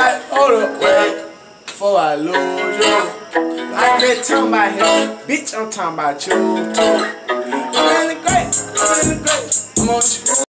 like, hold up, wait, before I lose you. I ain't talking about him, bitch, I'm talking about you too. I'm in the great, I'm on